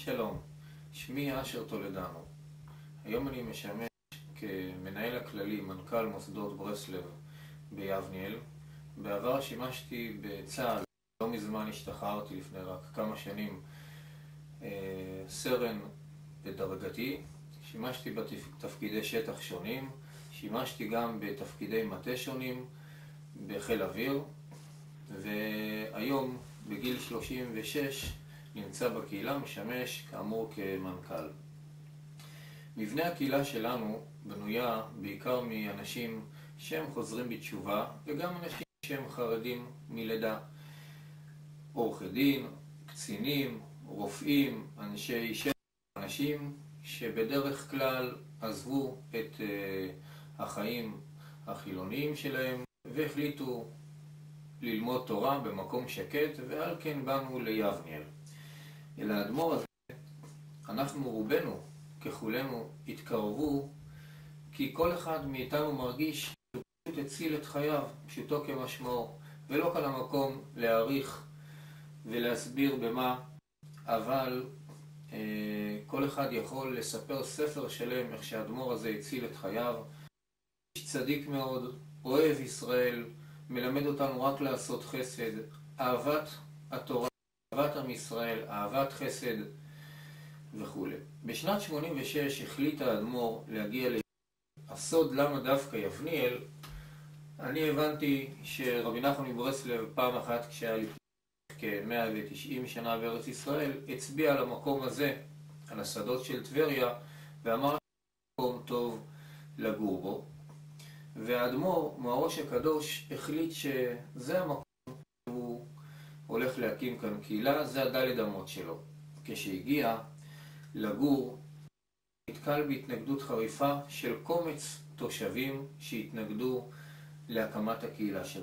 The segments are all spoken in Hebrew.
שלום, שמי אשר טולדנו. היום אני משמש כמנהל הכללי, מנכ"ל מוסדות ברסלב ביבניאל. בעבר שימשתי בצה"ל, לא מזמן השתחררתי לפני רק כמה שנים, סרן בדרגתי. שימשתי בתפקידי שטח שונים, שימשתי גם בתפקידי מטה שונים בחיל אוויר, והיום בגיל 36 נמצא בקהילה, משמש כאמור כמנכ"ל. מבנה הקהילה שלנו בנויה בעיקר מאנשים שהם חוזרים בתשובה וגם אנשים שהם חרדים מלידה. עורכי דין, קצינים, רופאים, אנשי שטח, אנשים שבדרך כלל עזבו את החיים החילוניים שלהם והחליטו ללמוד תורה במקום שקט, ועל כן באנו ליבניאל. אל האדמו"ר הזה אנחנו רובנו ככולנו התקרבו כי כל אחד מאיתנו מרגיש שהוא פשוט הציל את חייו, פשוטו כמשמעו, ולא כאן המקום להעריך ולהסביר במה, אבל כל אחד יכול לספר ספר שלם איך שהאדמו"ר הזה הציל את חייו. איש צדיק מאוד, אוהב ישראל, מלמד אותנו רק לעשות חסד, אהבת התורה, אהבת עם ישראל, אהבת חסד וכו'. בשנת 86 החליט האדמו"ר להגיע הסוד למה דווקא יבניאל. אני הבנתי שרבי נחמן מברסלב פעם אחת כשהיה לי כ-190 שנה בארץ ישראל הצביע על המקום הזה, על השדות של טבריה, ואמר מקום טוב לגור בו. והאדמו"ר, מהראש הקדוש, החליט שזה המקום שהוא הולך להקים כאן קהילה, זה הדלת אמות שלו. כשהגיע לגור, נתקל בהתנגדות חריפה של קומץ תושבים שהתנגדו להקמת הקהילה שלנו.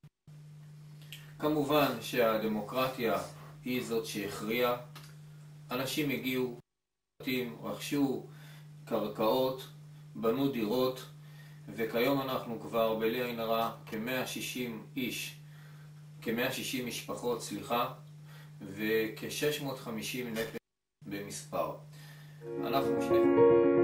כמובן שהדמוקרטיה היא זאת שהכריעה. אנשים הגיעו, רכשו קרקעות, בנו דירות, וכיום אנחנו כבר בלי עין הרע כ-160 משפחות, וכ-650 נפש במספר. אנחנו